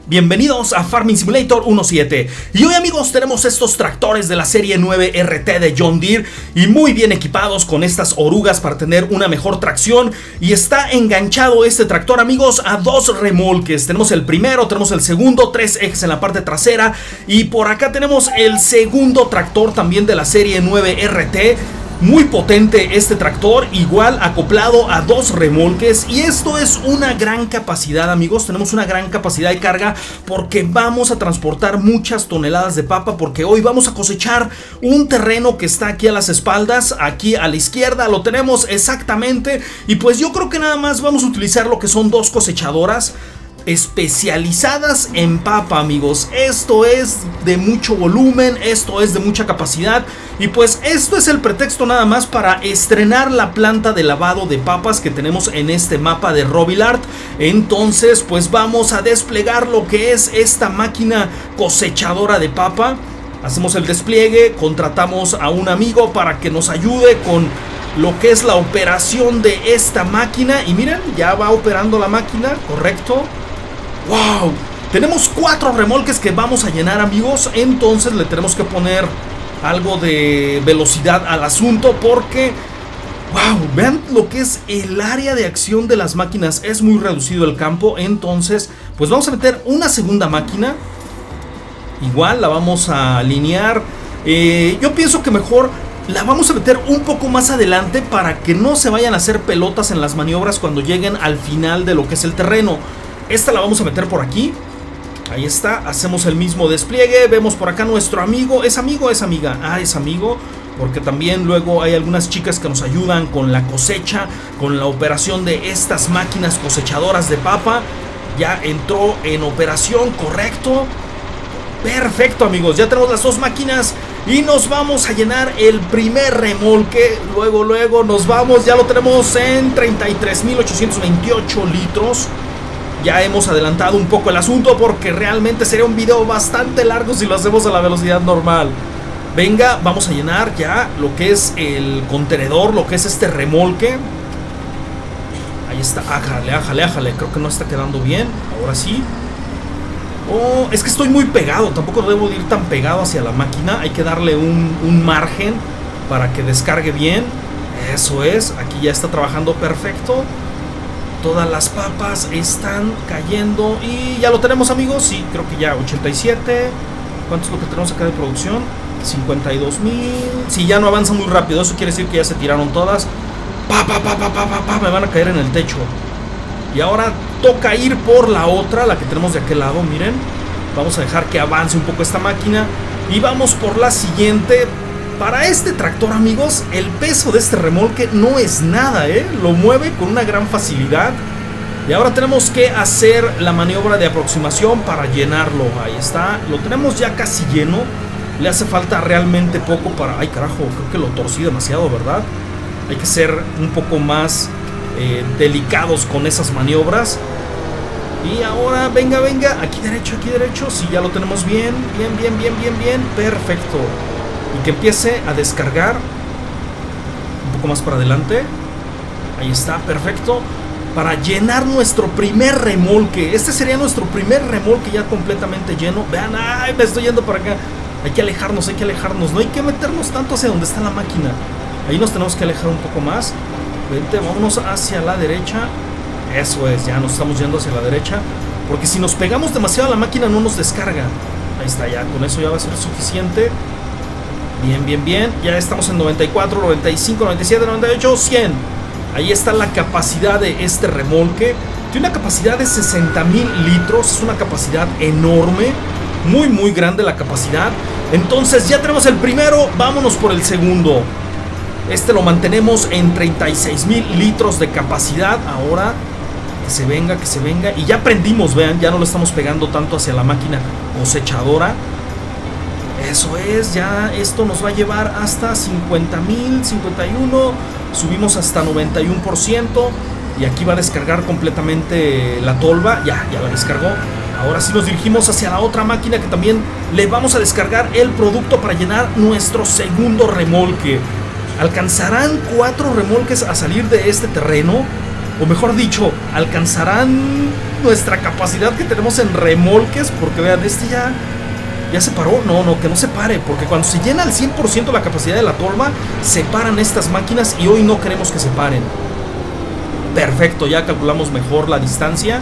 Bienvenidos a Farming Simulator 1.7. Y hoy, amigos, tenemos estos tractores de la serie 9 RT de John Deere y muy bien equipados con estas orugas para tener una mejor tracción. Y está enganchado este tractor, amigos, a dos remolques. Tenemos el primero, tenemos el segundo, 3 ejes en la parte trasera. Y por acá tenemos el segundo tractor también de la serie 9 RT. Muy potente este tractor, igual acoplado a dos remolques. Y esto es una gran capacidad, amigos. Tenemos una gran capacidad de carga porque vamos a transportar muchas toneladas de papa, porque hoy vamos a cosechar un terreno que está aquí a las espaldas. Aquí a la izquierda lo tenemos exactamente. Y pues yo creo que nada más vamos a utilizar lo que son dos cosechadoras especializadas en papa, amigos. Esto es de mucho volumen, esto es de mucha capacidad. Y pues esto es el pretexto nada más para estrenar la planta de lavado de papas que tenemos en este mapa de Robillard. Entonces pues vamos a desplegar lo que es esta máquina cosechadora de papa. Hacemos el despliegue, contratamos a un amigo para que nos ayude con lo que es la operación de esta máquina. Y miren, ya va operando la máquina, correcto. ¡Wow! Tenemos 4 remolques que vamos a llenar, amigos. Entonces le tenemos que poner algo de velocidad al asunto porque ¡wow! Vean lo que es el área de acción de las máquinas. Es muy reducido el campo. Entonces pues vamos a meter una segunda máquina. Igual la vamos a alinear. Yo pienso que mejor la vamos a meter un poco más adelante para que no se vayan a hacer pelotas en las maniobras cuando lleguen al final de lo que es el terreno. Esta la vamos a meter por aquí. Ahí está, hacemos el mismo despliegue. Vemos por acá nuestro amigo. ¿Es amigo o es amiga? Ah, es amigo, porque también luego hay algunas chicas que nos ayudan con la cosecha, con la operación de estas máquinas cosechadoras de papa. Ya entró en operación, correcto. Perfecto, amigos, ya tenemos las dos máquinas y nos vamos a llenar el primer remolque. Luego nos vamos, ya lo tenemos en 33.828 litros. Ya hemos adelantado un poco el asunto porque realmente sería un video bastante largo si lo hacemos a la velocidad normal. Venga, vamos a llenar ya lo que es el contenedor, lo que es este remolque. Ahí está, ájale, creo que no está quedando bien, ahora sí. Oh, es que estoy muy pegado, tampoco debo ir tan pegado hacia la máquina. Hay que darle un margen para que descargue bien. Eso es, aquí ya está trabajando perfecto. Todas las papas están cayendo y ya lo tenemos, amigos. Sí, creo que ya 87. ¿Cuánto es lo que tenemos acá de producción? 52,000. Sí, ya no avanza muy rápido, eso quiere decir que ya se tiraron todas. Me van a caer en el techo. Y ahora toca ir por la otra, la que tenemos de aquel lado, miren. Vamos a dejar que avance un poco esta máquina y vamos por la siguiente. Para este tractor, amigos, el peso de este remolque no es nada, lo mueve con una gran facilidad. Y ahora tenemos que hacer la maniobra de aproximación para llenarlo. Ahí está, lo tenemos ya casi lleno. Le hace falta realmente poco para... Ay, carajo, creo que lo torcí demasiado, ¿verdad? Hay que ser un poco más delicados con esas maniobras. Y ahora, venga, aquí derecho. Sí, ya lo tenemos bien, perfecto. Y que empiece a descargar un poco más para adelante. Ahí está, perfecto. Para llenar nuestro primer remolque. Este sería nuestro primer remolque ya completamente lleno. Vean, ay, me estoy yendo para acá. Hay que alejarnos. No hay que meternos tanto hacia donde está la máquina. Ahí nos tenemos que alejar un poco más. Vente, vámonos hacia la derecha. Eso es, ya nos estamos yendo hacia la derecha. Porque si nos pegamos demasiado a la máquina no nos descarga. Ahí está, ya, con eso ya va a ser suficiente. Bien, ya estamos en 94, 95, 97, 98, 100. Ahí está la capacidad de este remolque. Tiene una capacidad de 60,000 litros. Es una capacidad enorme. Muy grande la capacidad. Entonces ya tenemos el primero, vámonos por el segundo. Este lo mantenemos en 36,000 litros de capacidad. Ahora que se venga. Y ya prendimos, vean, ya no lo estamos pegando tanto hacia la máquina cosechadora. Eso es, ya esto nos va a llevar hasta 50,000, 51. Subimos hasta 91%. Y aquí va a descargar completamente la tolva. Ya la descargó. Ahora sí nos dirigimos hacia la otra máquina que también le vamos a descargar el producto para llenar nuestro segundo remolque. Alcanzarán 4 remolques a salir de este terreno. O mejor dicho, alcanzarán nuestra capacidad que tenemos en remolques. Porque vean, este ya se paró. No, que no se pare, porque cuando se llena al 100% la capacidad de la tolva, se paran estas máquinas y hoy no queremos que se paren. Perfecto, ya calculamos mejor la distancia.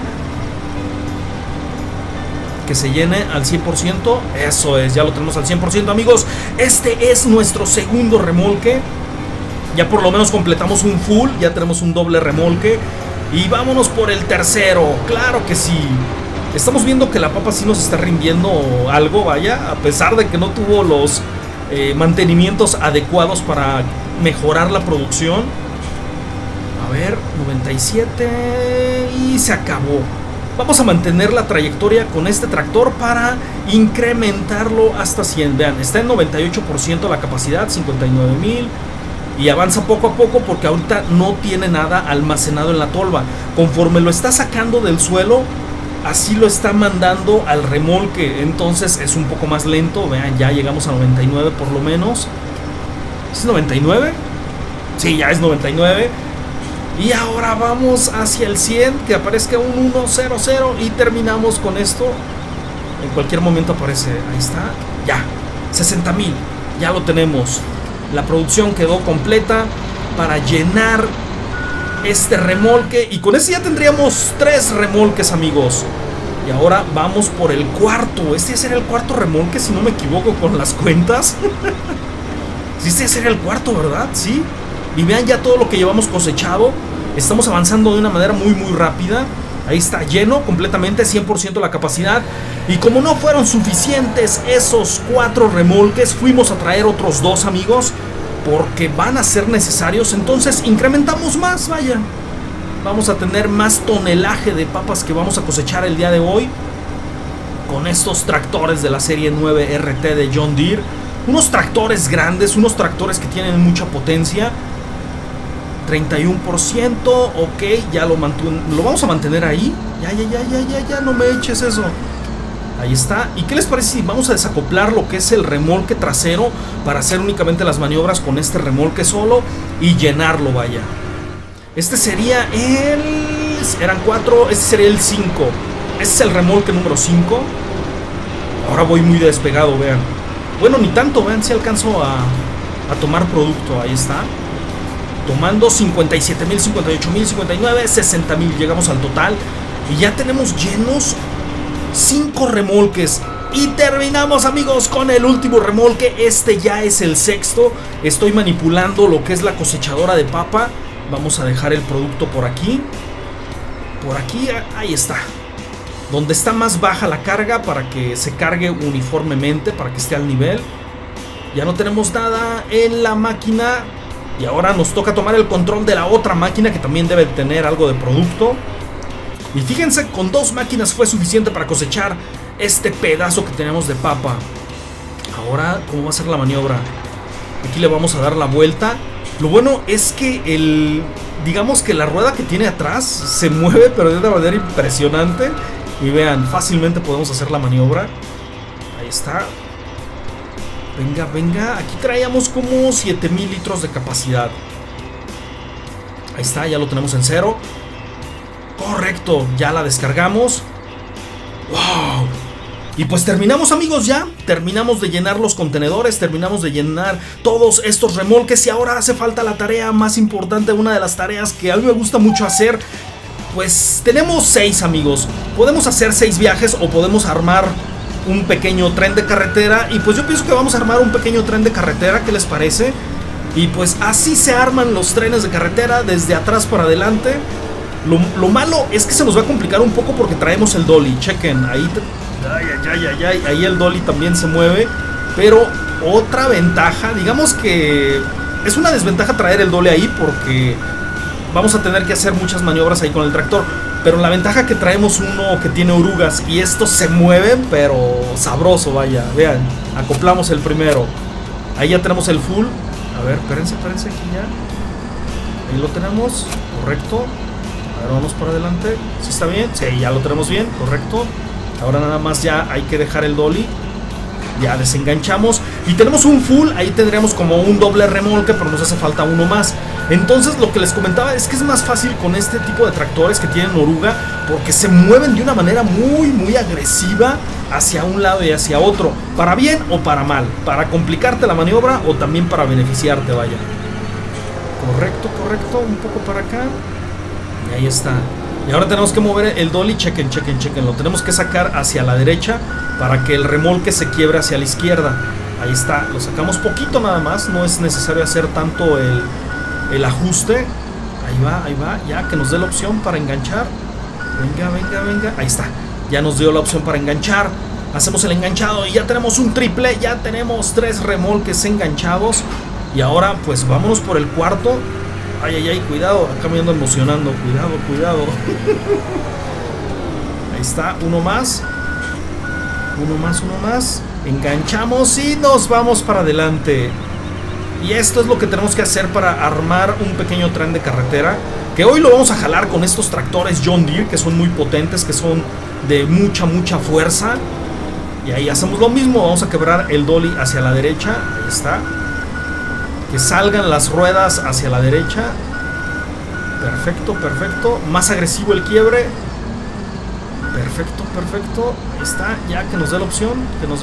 Que se llene al 100%. Eso es, ya lo tenemos al 100%, amigos. Este es nuestro segundo remolque. Ya por lo menos completamos un full. Ya tenemos un doble remolque. Y vámonos por el tercero. Claro que sí. Estamos viendo que la papa sí nos está rindiendo algo, vaya. A pesar de que no tuvo los mantenimientos adecuados para mejorar la producción. A ver, 97. Y se acabó. Vamos a mantener la trayectoria con este tractor para incrementarlo hasta 100. Vean, está en 98% la capacidad, 59,000. Y avanza poco a poco porque ahorita no tiene nada almacenado en la tolva. Conforme lo está sacando del suelo, así lo está mandando al remolque. Entonces es un poco más lento. Vean, ya llegamos a 99 por lo menos. ¿Es 99? Sí, ya es 99. Y ahora vamos hacia el 100, que aparezca un 100 y terminamos con esto. En cualquier momento aparece, ahí está, ya, 60,000, ya lo tenemos. La producción quedó completa para llenar este remolque. Y con este ya tendríamos 3 remolques, amigos. Y ahora vamos por el cuarto. Este será el cuarto remolque, si no me equivoco con las cuentas. Sí, este será el cuarto, ¿verdad? Sí. Y vean ya todo lo que llevamos cosechado. Estamos avanzando de una manera muy rápida. Ahí está, lleno completamente, 100% la capacidad. Y como no fueron suficientes esos 4 remolques, fuimos a traer otros 2, amigos, porque van a ser necesarios. Entonces incrementamos más, vaya. Vamos a tener más tonelaje de papas que vamos a cosechar el día de hoy con estos tractores de la serie 9 RT de John Deere. Unos tractores grandes, unos tractores que tienen mucha potencia. 31%, ok, ya lo vamos a mantener ahí. Ya, no me eches eso. Ahí está. ¿Y qué les parece si vamos a desacoplar lo que es el remolque trasero para hacer únicamente las maniobras con este remolque solo y llenarlo, vaya? Este sería el... Eran 4, este sería el 5. Este es el remolque número 5. Ahora voy muy despegado, vean. Bueno, ni tanto, vean si alcanzo a tomar producto. Ahí está. Tomando 57,000, 58,000, 59, 60,000. Llegamos al total. Y ya tenemos llenos 5 remolques. Y terminamos, amigos, con el último remolque. Este ya es el sexto. Estoy manipulando lo que es la cosechadora de papa. Vamos a dejar el producto por aquí. Por aquí, ahí está. Donde está más baja la carga para que se cargue uniformemente, para que esté al nivel. Ya no tenemos nada en la máquina. Y ahora nos toca tomar el control de la otra máquina que también debe tener algo de producto. Y fíjense, con 2 máquinas fue suficiente para cosechar este pedazo que tenemos de papa. Ahora, ¿cómo va a ser la maniobra? Aquí le vamos a dar la vuelta. Lo bueno es que digamos que la rueda que tiene atrás se mueve, pero de una manera impresionante. Y vean, fácilmente podemos hacer la maniobra. Ahí está. Venga, aquí traíamos como 7,000 litros de capacidad. Ahí está, ya lo tenemos en 0. Correcto, ya la descargamos. ¡Wow! Y pues terminamos, amigos, ya. Terminamos de llenar los contenedores, terminamos de llenar todos estos remolques. Y ahora hace falta la tarea más importante, una de las tareas que a mí me gusta mucho hacer. Pues tenemos 6, amigos. Podemos hacer 6 viajes o podemos armar un pequeño tren de carretera. Y pues yo pienso que vamos a armar un pequeño tren de carretera. ¿Qué les parece? Y pues así se arman los trenes de carretera, desde atrás para adelante. Lo malo es que se nos va a complicar un poco porque traemos el dolly. Chequen, ahí ahí el dolly también se mueve. Pero otra ventaja, digamos que es una desventaja traer el dolly ahí porque vamos a tener que hacer muchas maniobras ahí con el tractor. Pero la ventaja que traemos uno que tiene orugas y estos se mueven, pero sabroso, vaya. Vean, acoplamos el primero. Ahí ya tenemos el full. A ver, espérense aquí ya. Ahí lo tenemos, correcto. A ver, vamos para adelante. ¿Sí está bien? Sí, ya lo tenemos bien, correcto. Ahora nada más ya hay que dejar el dolly. Ya desenganchamos y tenemos un full. Ahí tendríamos como un doble remolque, pero nos hace falta uno más. Entonces lo que les comentaba es que es más fácil con este tipo de tractores que tienen oruga, porque se mueven de una manera muy agresiva hacia un lado y hacia otro, para bien o para mal, para complicarte la maniobra o también para beneficiarte, vaya. Correcto, un poco para acá. Y ahí está. Y ahora tenemos que mover el dolly, chequen, lo tenemos que sacar hacia la derecha para que el remolque se quiebre hacia la izquierda. Ahí está, lo sacamos poquito nada más, no es necesario hacer tanto el ajuste. Ahí va, ya que nos dé la opción para enganchar. Venga, ahí está. Ya nos dio la opción para enganchar. Hacemos el enganchado y ya tenemos un triple, ya tenemos 3 remolques enganchados. Y ahora pues vámonos por el cuarto. Ay, cuidado, acá me ando emocionando. Cuidado. Ahí está, uno más. Enganchamos y nos vamos para adelante. Y esto es lo que tenemos que hacer para armar un pequeño tren de carretera, que hoy lo vamos a jalar con estos tractores John Deere, que son muy potentes, que son de mucha fuerza. Y ahí hacemos lo mismo, vamos a quebrar el dolly hacia la derecha. Ahí está. Que salgan las ruedas hacia la derecha. Perfecto. Más agresivo el quiebre. Perfecto. Ahí está, ya que nos dé la opción.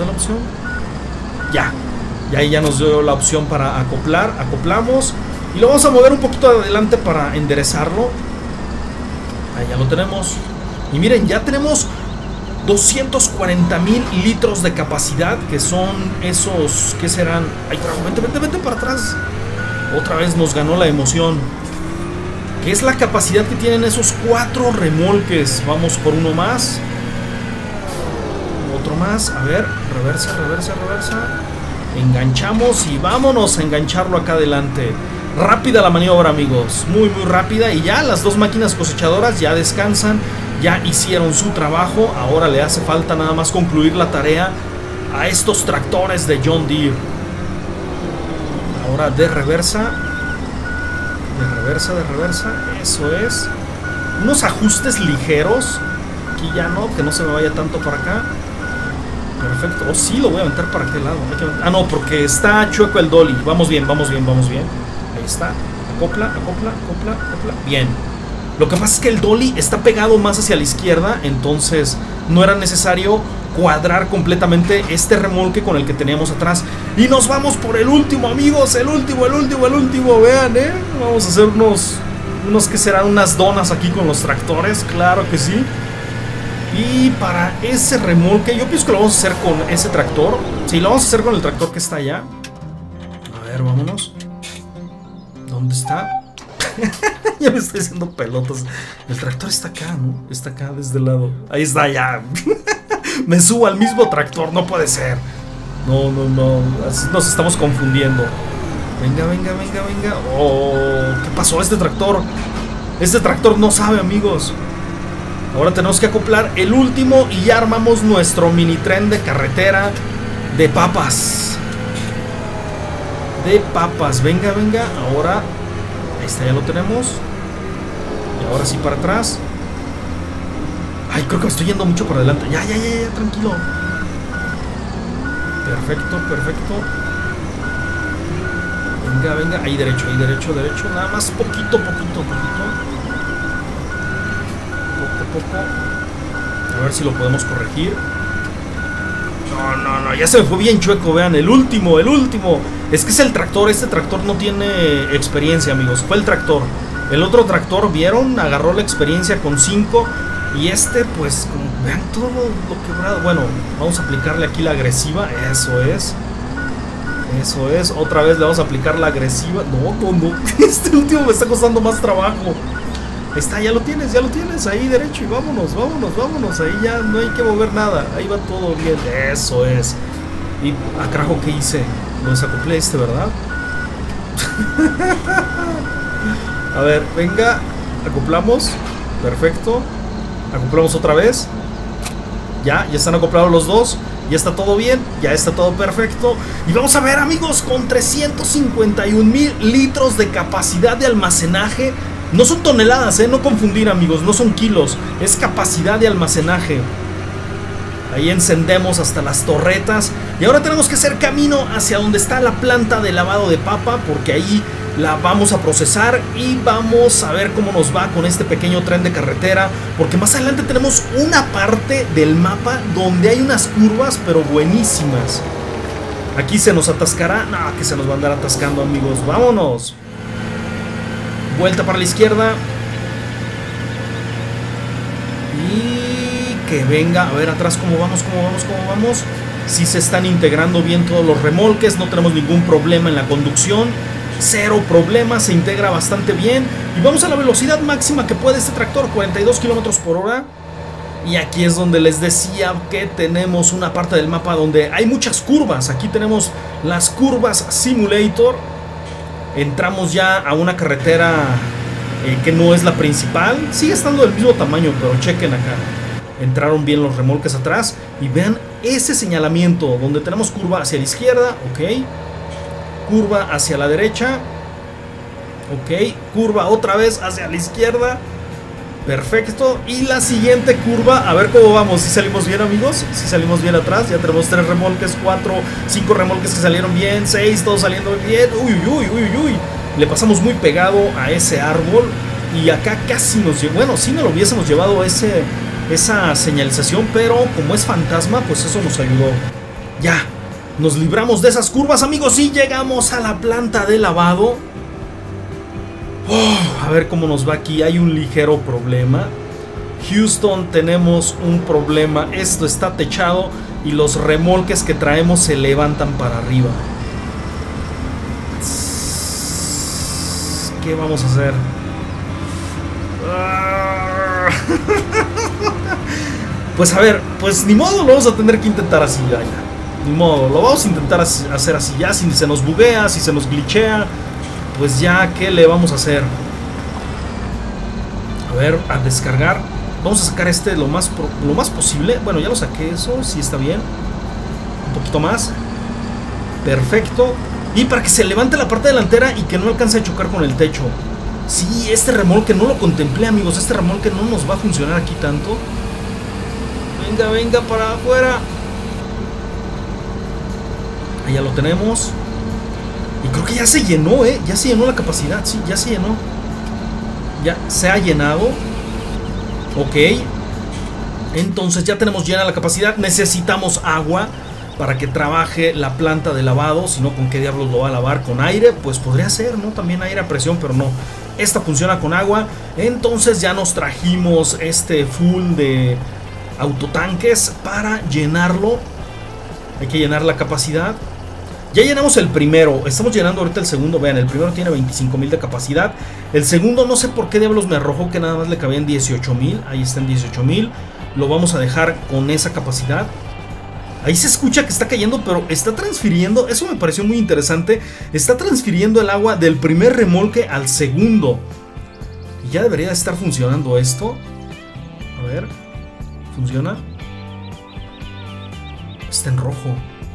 Ya ahí ya nos dio la opción para acoplar. Acoplamos y lo vamos a mover un poquito adelante para enderezarlo. Ahí ya lo tenemos. Y miren, ya tenemos 240,000 litros de capacidad, que son esos, ¿qué serán? Ay, vente para atrás. Otra vez nos ganó la emoción. ¿Qué es la capacidad que tienen esos 4 remolques? Vamos por uno más. Otro más. A ver, reversa. Enganchamos y vámonos a engancharlo acá adelante. Rápida la maniobra, amigos. Muy rápida. Y ya las 2 máquinas cosechadoras ya descansan. Ya hicieron su trabajo. Ahora le hace falta nada más concluir la tarea a estos tractores de John Deere. Ahora de reversa. Eso es. Unos ajustes ligeros. Aquí ya no, que no se me vaya tanto para acá. Perfecto. Oh, sí, lo voy a aventar para aquel lado. Ah, no, porque está chueco el dolly. Vamos bien. Ahí está. Acopla. Bien. Lo que pasa es que el dolly está pegado más hacia la izquierda, entonces no era necesario cuadrar completamente este remolque con el que teníamos atrás. Y nos vamos por el último, amigos. El último. Vean, vamos a hacer unos que serán unas donas aquí con los tractores. Claro que sí. Y para ese remolque, yo pienso que lo vamos a hacer con ese tractor. Sí, lo vamos a hacer con el tractor que está allá. A ver, vámonos. ¿Dónde está? Ya me estoy haciendo pelotas. El tractor está acá, ¿no? Está acá desde el lado. Ahí está, ya. Me subo al mismo tractor, no puede ser. No. Así nos estamos confundiendo. Venga. Oh, ¿qué pasó? Este tractor no sabe, amigos. Ahora tenemos que acoplar el último y ya armamos nuestro mini tren de carretera de papas. Venga. Ahora, ahí está, ya lo tenemos. Y ahora sí para atrás. Ay, creo que me estoy yendo mucho por adelante. Ya, tranquilo. Perfecto. Venga. Ahí derecho. Nada más poquito. Poco. A ver si lo podemos corregir. No, ya se me fue bien chueco, vean, el último. Es que es el tractor, este tractor no tiene experiencia, amigos. Fue el tractor. El otro tractor, ¿vieron? Agarró la experiencia con 5. Y este, pues, vean todo lo quebrado. Bueno, vamos a aplicarle aquí la agresiva. Eso es. Otra vez le vamos a aplicar la agresiva. No. Este último me está costando más trabajo. Ahí está, ya lo tienes, ahí derecho y vámonos, ahí ya no hay que mover nada, ahí va todo bien, eso es. Y carajo, ¿qué hice? Lo desacoplé ¿verdad? A ver, venga, acoplamos, perfecto, acoplamos otra vez, ya están acoplados los dos, ya está todo bien, ya está todo perfecto. Y vamos a ver, amigos, con 351,000 litros de capacidad de almacenaje. No son toneladas, no confundir, amigos, no son kilos, es capacidad de almacenaje. Ahí encendemos hasta las torretas. Y ahora tenemos que hacer camino hacia donde está la planta de lavado de papa, porque ahí la vamos a procesar y vamos a ver cómo nos va con este pequeño tren de carretera, porque más adelante tenemos una parte del mapa donde hay unas curvas pero buenísimas. Aquí se nos atascará. No, que se nos va a andar atascando, amigos. Vámonos. Vuelta para la izquierda. Y que venga. A ver atrás cómo vamos, cómo vamos, cómo vamos. Si se están integrando bien todos los remolques. No tenemos ningún problema en la conducción. Cero problema, se integra bastante bien. Y vamos a la velocidad máxima que puede este tractor, 42 kilómetros por hora. Y aquí es donde les decía que tenemos una parte del mapa donde hay muchas curvas. Aquí tenemos las curvas Simulator. Entramos ya a una carretera que no es la principal. Sigue estando del mismo tamaño, pero chequen acá. Entraron bien los remolques atrás. Y vean ese señalamiento donde tenemos curva hacia la izquierda. Ok. Curva hacia la derecha. Ok. Curva otra vez hacia la izquierda. Perfecto. Y la siguiente curva. A ver cómo vamos. Si salimos bien, amigos. Si salimos bien atrás. Ya tenemos 3 remolques, 4, 5 remolques que salieron bien. 6, todos saliendo bien. Uy, uy, uy, uy. Le pasamos muy pegado a ese árbol. Y acá casi nos llevó. Bueno, si no lo hubiésemos llevado esa señalización. Pero como es fantasma, pues eso nos ayudó. Ya. Nos libramos de esas curvas, amigos, y llegamos a la planta de lavado. A ver cómo nos va aquí. Hay un ligero problema. Houston, tenemos un problema. Esto está techado y los remolques que traemos se levantan para arriba. ¿Qué vamos a hacer? Pues a ver, pues ni modo, lo vamos a tener que intentar así ya. Ni modo, lo vamos a intentar hacer así ya. Si se nos buguea, si se nos glitchea, pues ya, ¿qué le vamos a hacer? A ver, a descargar. Vamos a sacar este lo más posible. Bueno, ya lo saqué, eso sí está bien. Un poquito más. Perfecto. Y para que se levante la parte delantera y que no alcance a chocar con el techo. Sí, este remolque no lo contemplé, amigos. Este remolque no nos va a funcionar aquí tanto. Venga, venga, para afuera. Ahí ya lo tenemos. Y creo que ya se llenó, ya se llenó la capacidad. Sí, ya se llenó. Ya se ha llenado. Ok. Entonces ya tenemos llena la capacidad. Necesitamos agua para que trabaje la planta de lavado. Si no, ¿con qué diablos lo va a lavar? ¿Con aire? Pues podría ser, ¿no? También aire a presión, pero no. Esta funciona con agua. Entonces ya nos trajimos este full de autotanques para llenarlo. Hay que llenar la capacidad. Ya llenamos el primero. Estamos llenando ahorita el segundo. Vean, el primero tiene 25,000 de capacidad. El segundo no sé por qué diablos me arrojó que nada más le cabían 18,000. Ahí están 18,000. Lo vamos a dejar con esa capacidad. Ahí se escucha que está cayendo, pero está transfiriendo. Eso me pareció muy interesante. Está transfiriendo el agua del primer remolque al segundo. Y ya debería estar funcionando esto. A ver. ¿Funciona? Está en rojo.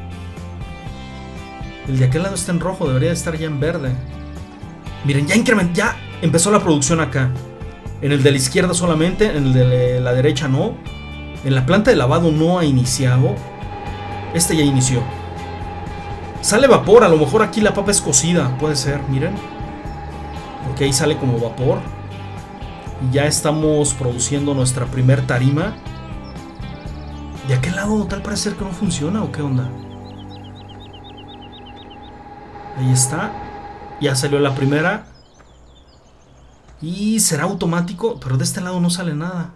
El de aquel lado está en rojo, debería estar ya en verde. Miren, ya empezó la producción acá. En el de la izquierda solamente, en el de la derecha no. En la planta de lavado no ha iniciado. Este ya inició. Sale vapor, a lo mejor aquí la papa es cocida, puede ser, miren. Porque ahí sale como vapor. Y ya estamos produciendo nuestra primer tarima. ¿De aquel lado tal parece que no funciona o qué onda? Ahí está. Ya salió la primera. Y será automático, pero de este lado no sale nada.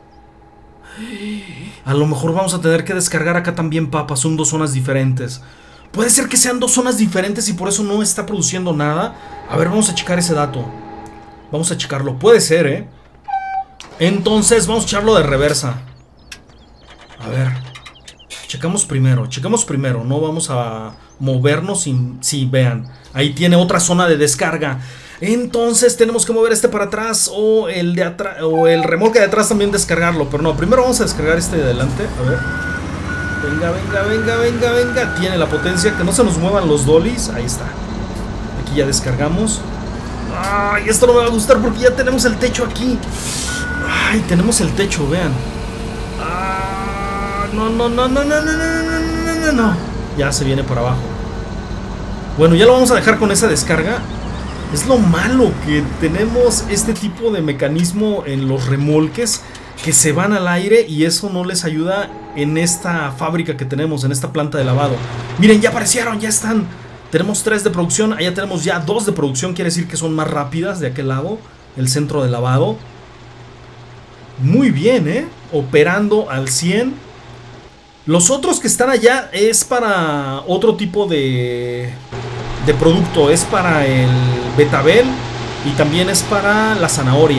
A lo mejor vamos a tener que descargar acá también papas. Son dos zonas diferentes. Puede ser que sean dos zonas diferentes y por eso no está produciendo nada. A ver, vamos a checar ese dato. Vamos a checarlo, puede ser, Entonces vamos a echarlo de reversa. A ver, checamos primero, no vamos a movernos sin... Sí, vean, ahí tiene otra zona de descarga. Entonces tenemos que mover este para atrás o el de atrás, o el remolque de atrás también descargarlo. Pero no, primero vamos a descargar este de adelante. A ver. Venga, venga, venga, venga, venga. Tiene la potencia, que no se nos muevan los dollies. Ahí está. Aquí ya descargamos. Ay, esto no me va a gustar porque ya tenemos el techo aquí. Ay, tenemos el techo, vean. no, no, no, no, no, no, no, no, no, no. Ya se viene para abajo. Bueno, ya lo vamos a dejar con esa descarga. Es lo malo que tenemos este tipo de mecanismo en los remolques que se van al aire y eso no les ayuda en esta fábrica que tenemos, en esta planta de lavado. Miren, ya aparecieron, ya están. Tenemos 3 de producción, allá tenemos ya 2 de producción, quiere decir que son más rápidas de aquel lado, el centro de lavado. Muy bien, operando al 100. Los otros que están allá es para otro tipo de producto, es para el betabel y también es para la zanahoria.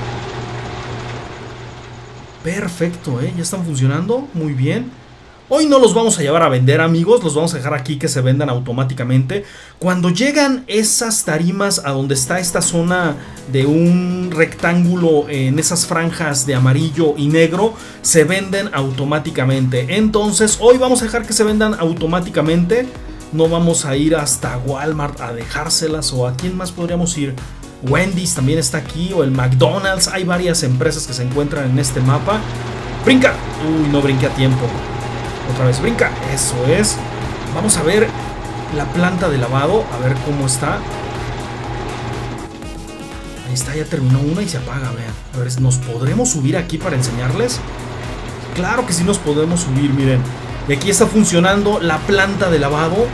Perfecto, ya están funcionando, muy bien. Hoy no los vamos a llevar a vender, amigos, los vamos a dejar aquí que se vendan automáticamente. Cuando llegan esas tarimas a donde está esta zona de un rectángulo en esas franjas de amarillo y negro, se venden automáticamente. Entonces hoy vamos a dejar que se vendan automáticamente. No vamos a ir hasta Walmart a dejárselas, o a quién más podríamos ir. Wendy's también está aquí, o el McDonald's. Hay varias empresas que se encuentran en este mapa. ¡Brinca! Uy, no brinqué a tiempo. Otra vez, brinca. Eso es. Vamos a ver la planta de lavado, a ver cómo está. Ahí está, ya terminó una y se apaga, vean. A ver, ¿nos podremos subir aquí para enseñarles? Claro que sí nos podemos subir, miren. Y aquí está funcionando la planta de lavado.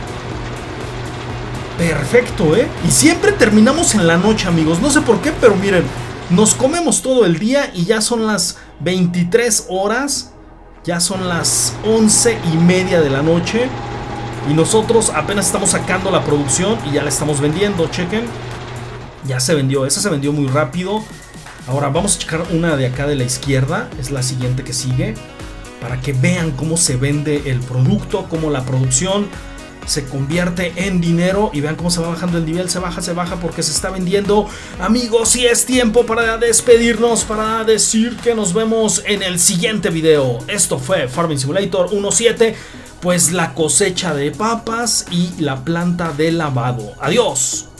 Perfecto, y siempre terminamos en la noche, amigos. No sé por qué, pero miren, nos comemos todo el día y ya son las 23 horas. Ya son las 11:30 de la noche. Y nosotros apenas estamos sacando la producción y ya la estamos vendiendo, chequen. Ya se vendió, esa se vendió muy rápido. Ahora vamos a checar una de acá de la izquierda. Es la siguiente que sigue, para que vean cómo se vende el producto, cómo la producción se convierte en dinero y vean cómo se va bajando el nivel, se baja porque se está vendiendo. Amigos, y es tiempo para despedirnos, para decir que nos vemos en el siguiente video. Esto fue Farming Simulator 1.7, pues la cosecha de papas y la planta de lavado. Adiós.